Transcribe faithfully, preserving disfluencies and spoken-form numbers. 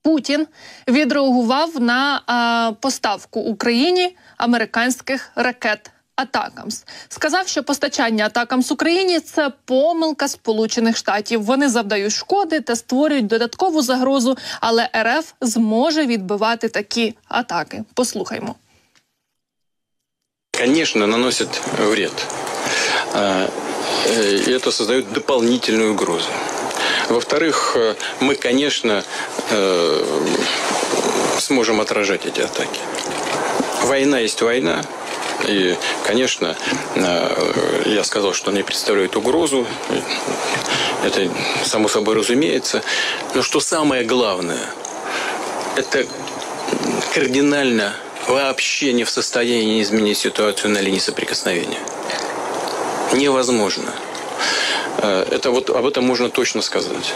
Путін відреагував на а, поставку Україні американських ракет «Атакамс». Сказав, що постачання «Атакамс» Україні – це помилка Сполучених Штатів. Вони завдають шкоди та створюють додаткову загрозу, але РФ зможе відбивати такі атаки. Послухаймо. Конечно, наносит вред. И это создает дополнительную угрозу. Во-вторых, мы, конечно, сможем отражать эти атаки. Война есть война. И, конечно, я сказал, что они представляют угрозу. Это само собой разумеется. Но что самое главное, это кардинально вообще не в состоянии изменить ситуацию на линии соприкосновения. Невозможно. Это вот об этом можно точно сказать.